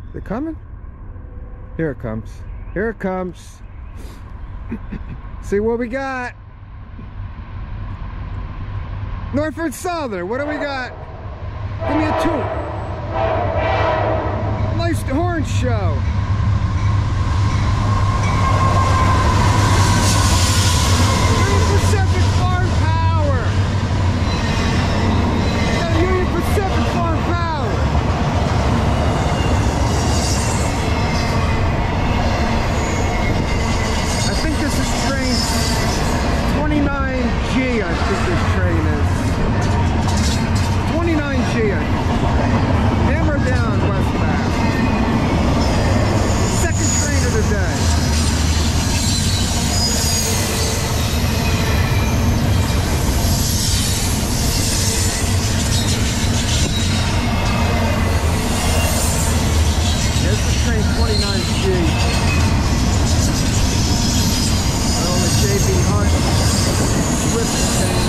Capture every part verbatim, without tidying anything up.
Is it coming? Here it comes. Here it comes. See what we got. Norfolk Southern, what do we got? Give me a two. Nice horn show. Union Pacific Farm Power. Got a Union Pacific Farm Power. I think this is train twenty-nine G, I think this train is. twenty-nine G, I think. Hammer down westbound. Second train of the day. This is train twenty-nine G. Oh, the J B Hunt Swift train.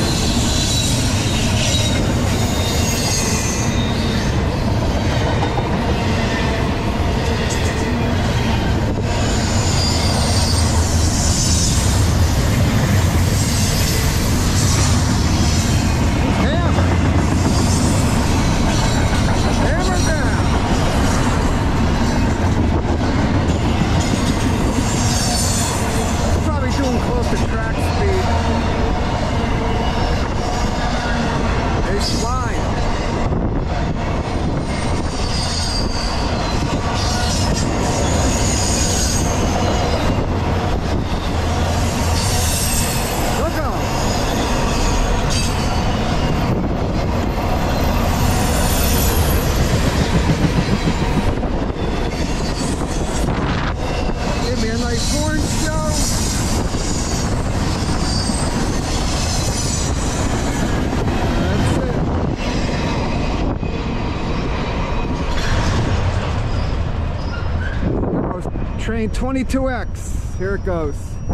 Train twenty-two X, here it goes.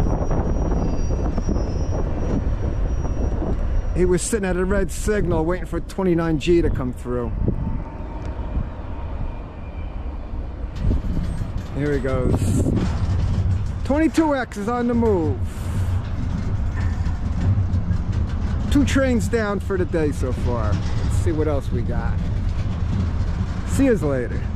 He was sitting at a red signal waiting for twenty-nine G to come through. Here he goes. twenty-two X is on the move. Two trains down for the day so far. Let's see what else we got. See yous later.